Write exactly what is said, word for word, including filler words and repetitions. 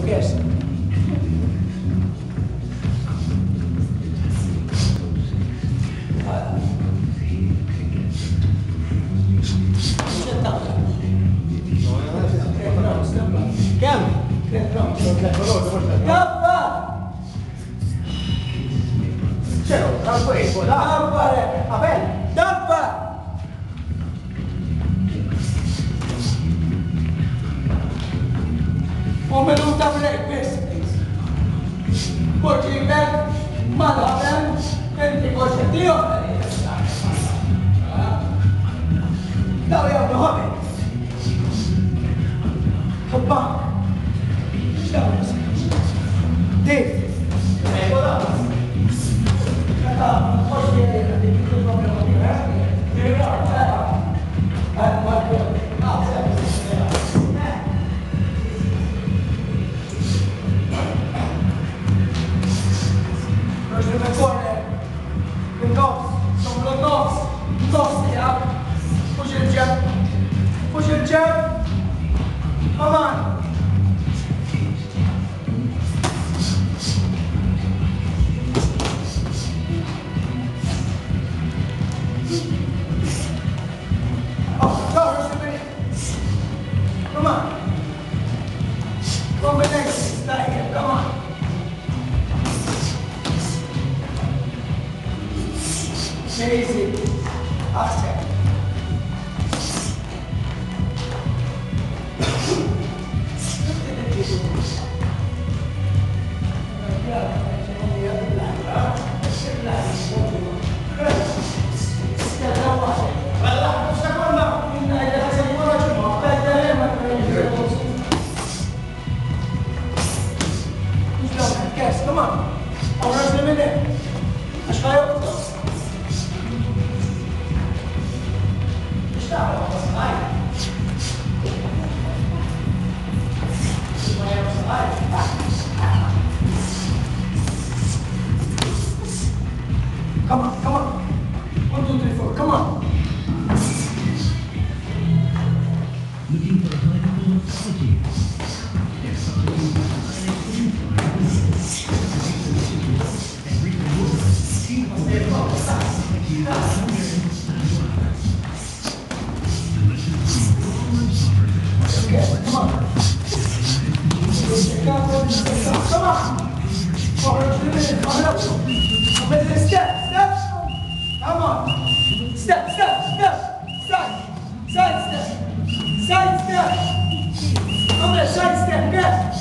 Yes. كم؟ Tappa! Cielo, tranquillo, dai! Tappare! Aperto! Tappa! One minute of breakfast. Putting back, Malaban, and the Cosetio. Now we have the hobby. Come on. Dave. First in the corner. The nose. Some of the nose. Nose, yeah. Push your jab. Push your jab. Come on. Oh, go, here's the minute. Come on. Combination, stay here, come on. Easy. Upstep. Come on. Ahora se viene. Aşağıya otur. İşte abi. Hayır. Come on, come on. One, two, three, four. Come on. Looking for a high level of psyche. Okay, come on. Come on. Forward to the minute. Come on up. Come in. Step, step. Come on. Step, step, step. Side. Side step. Side step. Come on, side step. Yes.